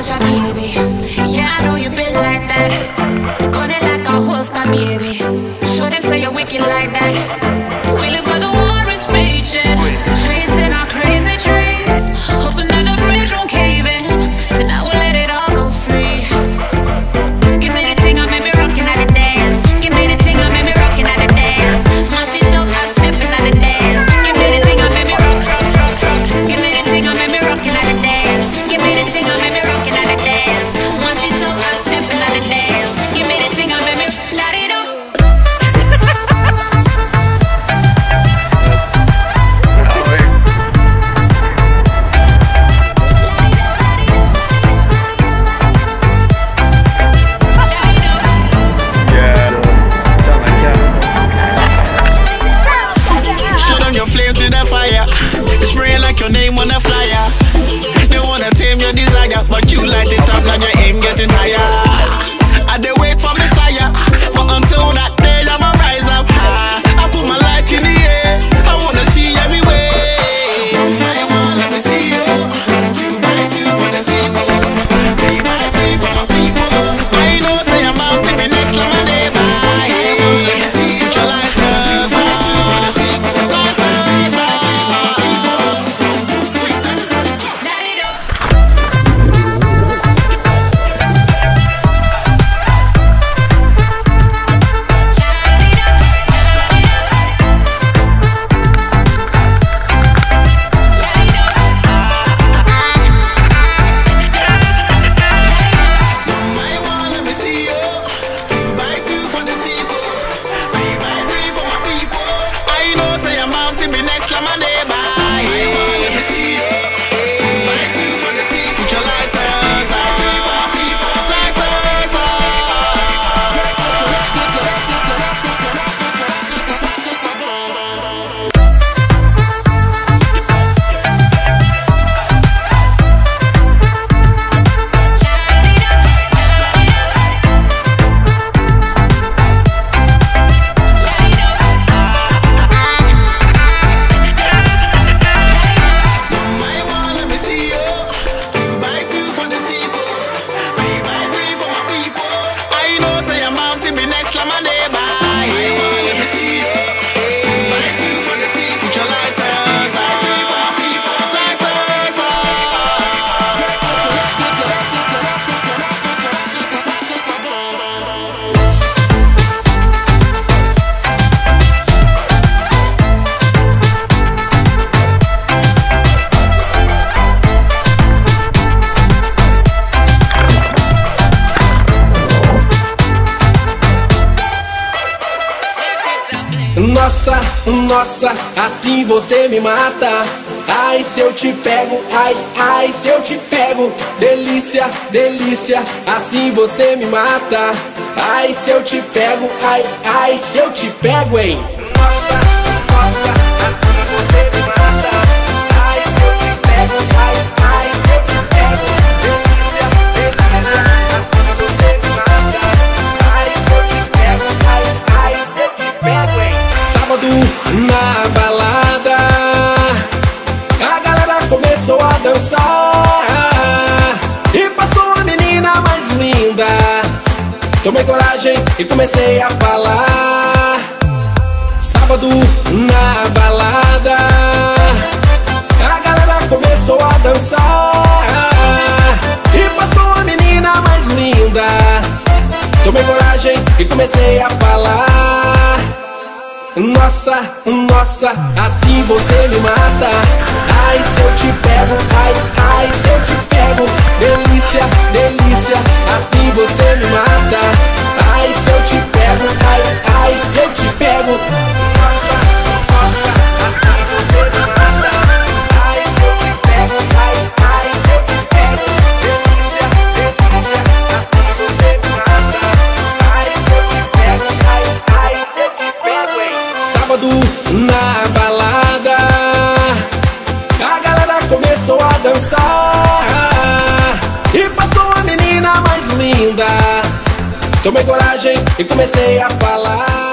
soldier, baby. Yeah, I know you been like that. Gun it like a holster, baby. Show them say you're wicked like that. We live where the war is raging, chasing our crazy dreams, hoping that the bridge won't cave in. So now we'll let it all go free. Give me the thing, I made me rockin' at the dance. Give me the thing, I made me rockin' at the dance. My shit dope, I'm stepping at the dance. Give me the thing, I made me rock, rock, rock, rock. Give me the thing, I made me rockin' at the dance. Give me the thing, I made me rockin' at the dance. My shit dope, I'm stepping at the dance. Give me the thing, I made me light it up. Your name on a flyer. They wanna tame your desire, but you light it up, now your aim getting higher. I dey wait for Messiah, but until that day I'ma rise up high. I put my light in the air, I wanna see everywhere. I want, let me see you. 2 by 2 for the sequel, 3 by 3 for my people. I know say I'm out to be next to my neighbor. I want, let me see you. Put your lighters on. 2 by 2 for the sequel, lighters on. Nossa, nossa, assim você me mata. Ai, se eu te pego, ai, ai, se eu te pego. Delícia, delícia, assim você me mata. Ai, se eu te pego, ai, ai, se eu te pego, hein. Nossa, nossa, assim você me mata. Ai, se eu te pego, ai, ai, se eu te pego. Delícia, delícia, assim você me mata. Ai, se eu te pego, ai, ai, se eu te pego, hein. Sábado na balada, a galera começou a dançar e passou a menina mais linda. Tomei coragem e comecei a falar. Sábado na balada, a galera começou a dançar e passou a menina mais linda. Tomei coragem e comecei a falar. Nossa, nossa, assim você me mata. Ai, se eu te pego, ai, ai, se eu te pego. Delícia, delícia, assim você me mata. Ai, se eu te pego, ai, ai, se eu te pego. Nossa, nossa, assim você me mata. Ai, se eu te pego, ai, ai, se eu te pego. Delícia, delícia, assim você me mata. Ai, se eu te pego, ai, ai, se eu te pego, hein. Sábado na balada, a galera começou a dançar e passou a menina mais linda. Tomei coragem e comecei a falar.